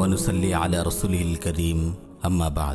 ওয়া নুসাল্লি আলা রাসূলিল কারীম আম্মা বাদ।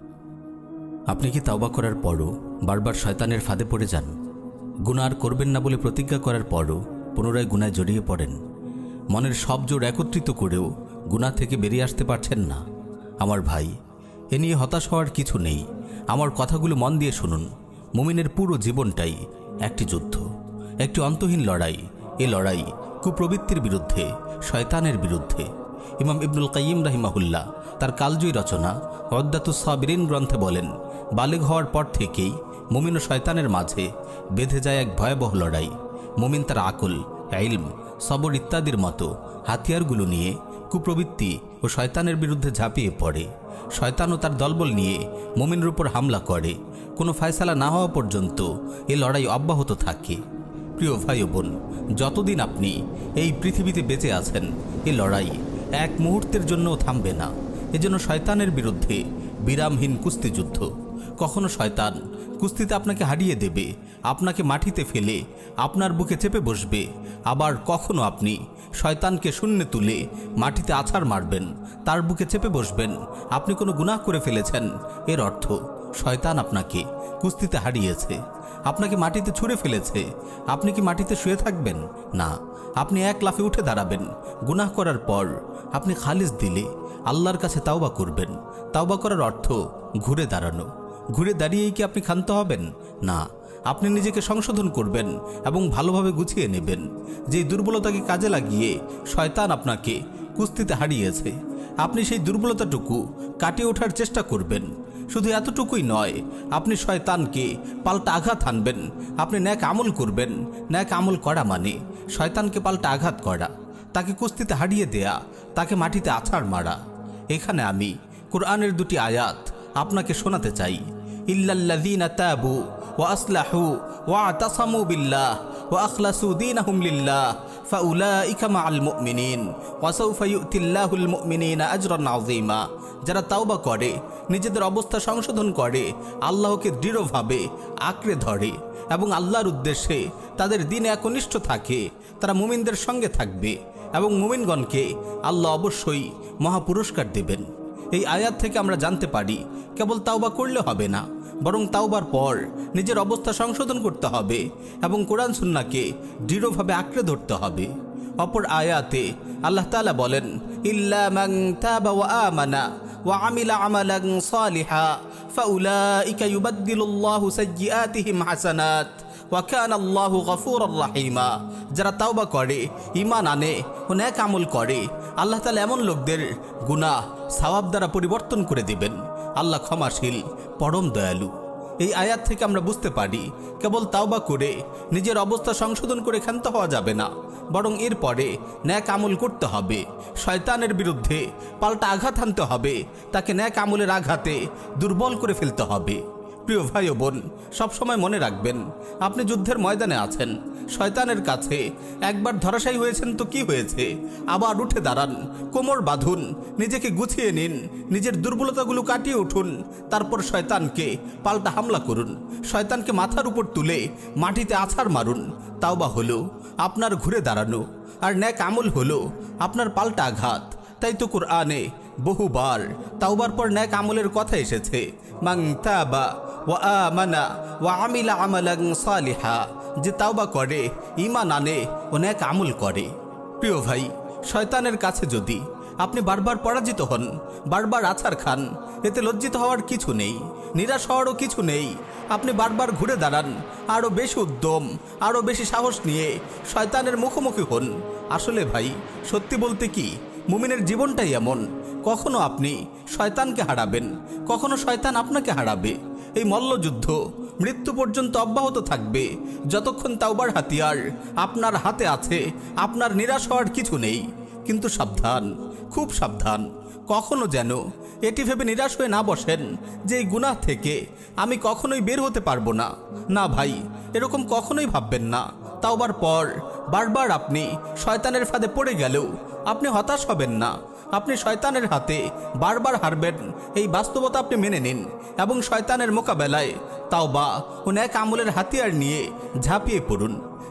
আপনি কি তাওবা করার পরও বারবার শয়তানের ফাঁদে পড়ে যান? গুনাহ আর করবেন না বলে প্রতিজ্ঞা করার পরও পুনরায় গুনায় জড়িয়ে পড়েন? মনের সব জোর একত্রিত করেও গুনাহ থেকে বেরিয়ে আসতে পারছেন না? আমার ভাই, এ নিয়ে হতাশ হওয়ার কিছু নেই। আমার কথাগুলো মন দিয়ে শুনুন। মুমিনের পুরো জীবনটাই একটি যুদ্ধ, একটি অন্তহীন লড়াই। এ লড়াই কুপ্রবৃত্তির বিরুদ্ধে, শয়তানের বিরুদ্ধে। ইমাম ইবনুল কাইয়িম রাহিমাহুল্লাহ তার কালজয়ী রচনা উদ্দাতুস সাবিরিন গ্রন্থে বলেন, বালেগ হওয়ার পর থেকেই মুমিন ও শয়তানের মাঝে বেঁধে যায় এক ভয়াবহ লড়াই। মুমিন তার আকল, ইলম, সবর ইত্যাদির মতো হাতিয়ারগুলো নিয়ে কুপ্রবৃত্তি ও শয়তানের বিরুদ্ধে ঝাঁপিয়ে পড়ে। শয়তানও তার দলবল নিয়ে মুমিনের উপর হামলা করে। কোনো ফয়সালা না হওয়া পর্যন্ত এ লড়াই অব্যাহত থাকে। প্রিয় ভাই ও বোন, যতদিন আপনি এই পৃথিবীতে বেঁচে আছেন, এ লড়াই এক মুহূর্তের জন্যও থামবে না। এজন্য শয়তানের বিরুদ্ধে বিরামহীন কুস্তিযুদ্ধ। কখনো শয়তান কুস্তিতে আপনাকে হারিয়ে দেবে, আপনাকে মাটিতে ফেলে আপনার বুকে চেপে বসবে। আবার কখনো আপনি শয়তানকে শূন্যে তুলে মাটিতে আছাড় মারবেন, তার বুকে চেপে বসবেন। আপনি কোনো গুনাহ করে ফেলেছেন, এর অর্থ শয়তান আপনাকে কুস্তিতে হারিয়েছে, আপনাকে মাটিতে ছুঁড়ে ফেলেছে। আপনি কি মাটিতে শুয়ে থাকবেন? না, আপনি এক লাফে উঠে দাঁড়াবেন। গুনাহ করার পর আপনি খালিস দিলে আল্লাহর কাছে তাওবা করবেন। তাওবা করার অর্থ ঘুরে দাঁড়ানো। ঘুরে দাঁড়িয়েই কি আপনি ক্ষান্ত হবেন? না, আপনি নিজেকে সংশোধন করবেন এবং ভালোভাবে গুছিয়ে নেবেন। যেই দুর্বলতাকে কাজে লাগিয়ে শয়তান আপনাকে কুস্তিতে হারিয়েছে, আপনি সেই দুর্বলতাটুকু কাটিয়ে ওঠার চেষ্টা করবেন। শুধু এতটুকুই নয়, আপনি শয়তানকে পাল্টা আঘাত হানবেন। আপনি ন্যাক আমল করবেন। ন্যাক আমল করা মানে শয়তানকে পাল্টা আঘাত করা, তাকে কুস্তিতে হারিয়ে দেয়া, তাকে মাটিতে আছাড় মারা। এখানে আমি কোরআনের দুটি আয়াত আপনাকে শোনাতে চাই। ইল্লাল্লাযীনা তাবু ওয়া আসলাহু ওয়া আতাসামু বিল্লাহ ওয়া আখলাসু দীনাহুম লিল্লাহ ফাউলাইকা মাআল মুমিনিন ওয়া সাউফা ইউতিল্লাহুল মুমিনিনা আজরান আযীমা। যারা তাওবা করে, নিজেদের অবস্থা সংশোধন করে, আল্লাহকে দৃঢ়ভাবে আঁকড়ে ধরে এবং আল্লাহর উদ্দেশ্যে তাদের দিনে একনিষ্ঠ থাকে, তারা মুমিনদের সঙ্গে থাকবে এবং মুমিনগণকে আল্লাহ অবশ্যই মহাপুরস্কার দেবেন। এই আয়াত থেকে আমরা জানতে পারি, কেবল তাওবা করলে হবে না, বরং তাওবার পর নিজের অবস্থা সংশোধন করতে হবে এবং কোরআন সুন্নাহকে দৃঢ়ভাবে আঁকড়ে ধরতে হবে। অপর আয়াতে আল্লাহ তাআলা বলেন, ইল্লা মান তাবা ওয়া আমানা ওয়া আমিলা আমালান সালিহা ফাউলাইকা ইউবাদদিলুল্লাহু সাইয়্যাতিহিম হাসানাত ওয়া কানা আল্লাহু গফুরুর রাহিমা। যারা তাওবা করে, ঈমান আনে ও নেক আমল করে, আল্লাহ তাআলা এমন লোকদের গুনাহ সওয়াব দ্বারা পরিবর্তন করে দিবেন। আল্লাহ ক্ষমাশীল, পরম দয়ালু। এই আয়াত থেকে আমরা বুঝতে পারি, কেবল তাওবা করে নিজের অবস্থা সংশোধন করে ক্ষান্ত হওয়া যাবে না, বরং এরপরে ন্যাক আমল করতে হবে। শয়তানের বিরুদ্ধে পাল্টা আঘাত হানতে হবে, তাকে ন্যাক আমলের আঘাতে দুর্বল করে ফেলতে হবে। প্রিয় ভাই ও বোন, সবসময় মনে রাখবেন, আপনি যুদ্ধের ময়দানে আছেন। শয়তানের কাছে একবার ধরাশায়ী হয়েছেন তো কি হয়েছে, আবার উঠে দাঁড়ান, কোমর বাঁধুন, নিজেকে গুছিয়ে নিন, নিজের দুর্বলতাগুলো কাটিয়ে উঠুন। তারপর শয়তানকে পাল্টা হামলা করুন, শয়তানকে মাথার উপর তুলে মাটিতে আছাড় মারুন। তাওবা হলো আপনার ঘুরে দাঁড়ানো, আর নেক আমল হলো আপনার পাল্টা আঘাত। তাই তো কোরআনে বহুবার তাওবার পর নেক আমলের কথা এসেছে, মান তাবা ওয়া আমানা ওয়া আমিলা আমালান সালিহা। যে তাওবা করে, ঈমান আনে ও নেক আমল করে। প্রিয় ভাই, শয়তানের কাছে যদি আপনি বারবার পরাজিত হন, বারবার আছাড় খান, এতে লজ্জিত হওয়ার কিছু নেই, নিরাশ হওয়ারও কিছু নেই। আপনি বারবার ঘুরে দাঁড়ান, আরও বেশি উদ্যম, আরও বেশি সাহস নিয়ে শয়তানের মুখোমুখি হন। আসলে ভাই, সত্যি বলতে কি, মুমিনের জীবনটাই এমন, কখনো আপনি শয়তানকে হারাবেন, কখনো শয়তান আপনাকে হারাবে। এই মল্লযুদ্ধ মৃত্যু পর্যন্ত অব্যাহত থাকবে। যতক্ষণ তাওবার হাতিয়ার আপনার হাতে আছে, আপনার নিরাশ হওয়ার কিছু নেই। কিন্তু সাবধান, খুব সাবধান, কখনো যেন এটি ভেবে নিরাশ হয়ে না বসেন যে এই গুনাহ থেকে আমি কখনোই বের হতে পারবো না। না ভাই, এরকম কখনোই ভাববেন না। তাওবার পর বারবার আপনি শয়তানের ফাঁদে পড়ে গেলেও আপনি হতাশ হবেন না। আপনি শয়তানের হাতে বারবার হারবেন, এই বাস্তবতা আপনি মেনে নিন এবং শয়তানের মোকাবেলায় তাওবা ও নেক আমলের হাতিয়ার নিয়ে ঝাঁপিয়ে পড়ুন।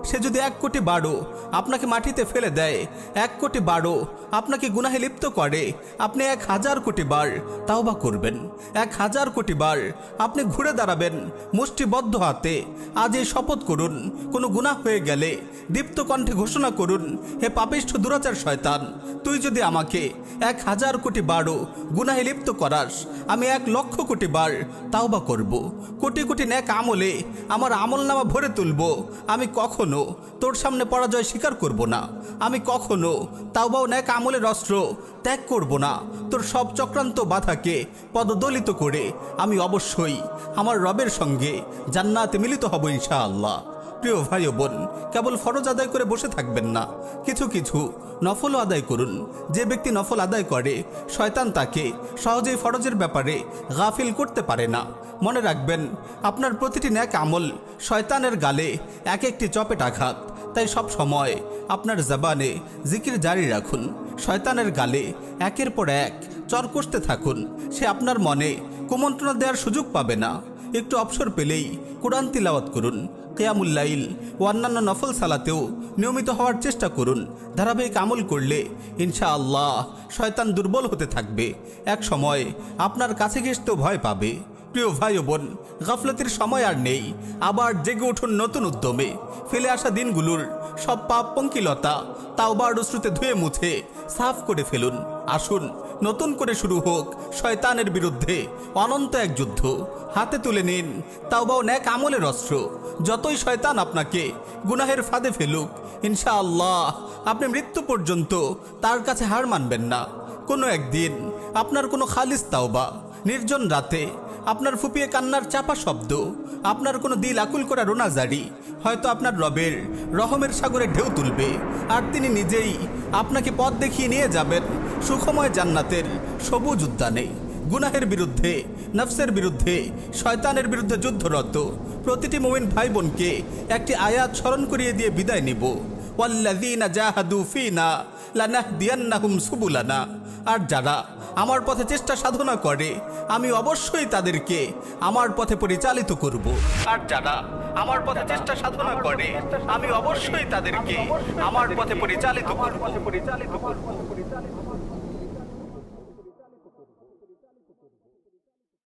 সে যদি 1 কোটি বারও আপনাকে মাটিতে ফেলে দেয়, 1 কোটি বারও আপনাকে গুনাহে লিপ্ত করে, আপনি 1000 কোটি বার তাওবা করবেন, 1000 কোটি বার আপনি ঘুরে দাঁড়াবেন মুষ্টিবদ্ধ হাতে। আজ এই শপথ করুন, কোনো গুনাহ হয়ে গেলে দীপ্ত কণ্ঠে ঘোষণা করুন, হে পাপিষ্ঠ দুরাচার শয়তান, তুই যদি আমাকে 1000 কোটি বারও গুনাহে লিপ্ত করাস, আমি 1,00,000 কোটি বার তাওবা করব, কোটি কোটি নেক আমলে আমার আমলনামা ভরে তুলব। আমি কখনো তোর সামনে পরাজয় স্বীকার করব না, আমি কখনো তাওবা ও নেক আমলের অস্ত্র ত্যাগ করব না। তোর সব চক্রান্ত বাধাকে পদদলিত করে আমি অবশ্যই আমার রবের সঙ্গে জান্নাতে মিলিত হব ইনশাআল্লাহ। প্রিয় ভাই ও বোন, কেবল ফরজ আদায় করে বসে থাকবেন না, কিছু কিছু নফলও আদায় করুন। যে ব্যক্তি নফল আদায় করে, শয়তান তাকে সহজেই ফরজের ব্যাপারে গাফিল করতে পারে না। মনে রাখবেন, আপনার প্রতিটি নেক আমল শয়তানের গালে এক একটি চপেট আঘাত। তাই সব সময় আপনার জবানে জিকির জারি রাখুন, শয়তানের গালে একের পর এক চর কষতে থাকুন। সে আপনার মনে কুমন্ত্রণা দেওয়ার সুযোগ পাবে না। একটু অবসর পেলেই কোরআন তিলাওয়াত করুন, কিয়ামুল লাইল ও অন্যান্য নফল সালাতেও নিয়মিত হওয়ার চেষ্টা করুন। ধারাবাহিক আমল করলে ইনশাআল্লাহ শয়তান দুর্বল হতে থাকবে, এক সময় আপনার কাছে ঘেঁষতেও ভয় পাবে। প্রিয় ভাই ও বোন, গাফলতির সময় আর নেই। আবার জেগে উঠুন নতুন উদ্যমে। ফেলে আসা দিনগুলোর সব পাপ পঙ্কিলতা তাওবার অশ্রুতে ধুয়ে মুছে সাফ করে ফেলুন। আসুন নতুন করে শুরু হোক শয়তানের বিরুদ্ধে অনন্ত এক যুদ্ধ। হাতে তুলে নিন তাওবা ও নেক আমলের অস্ত্র। যতই শয়তান আপনাকে গুনাহের ফাঁদে ফেলুক, ইনশাআল্লাহ আপনি মৃত্যু পর্যন্ত তার কাছে হার মানবেন না। কোনো একদিন আপনার কোনো খালিস তাওবা, নির্জন রাতে আপনার ফুপিয়ে কান্নার চাপা শব্দ, আপনার কোনো দিল আকুল করা রোনাজারি হয়তো আপনার রবের রহমের সাগরে ঢেউ তুলবে। আর তিনি নিজেই আপনাকে পথ দেখিয়ে নিয়ে যাবেন সুখময় জান্নাতের সবুজ উদ্যানে। গুনাহের বিরুদ্ধে, নফসের বিরুদ্ধে, শয়তানের বিরুদ্ধে যুদ্ধরত প্রতিটি মুমিন ভাই বোনকে একটি আয়াত স্মরণ করিয়ে দিয়ে বিদায় নিব। ওয়াল্লাযীনা জাহাদু ফীনা লানাহদিয়ান্নাহুম সুবুলানা। আর যারা আমার পথে চেষ্টা সাধনা করে, আমি অবশ্যই তাদেরকে আমার পথে পরিচালিত করব। আর যারা আমার পথে চেষ্টা সাধনা করে, আমি অবশ্যই তাদেরকে আমার পথে পরিচালিত করব।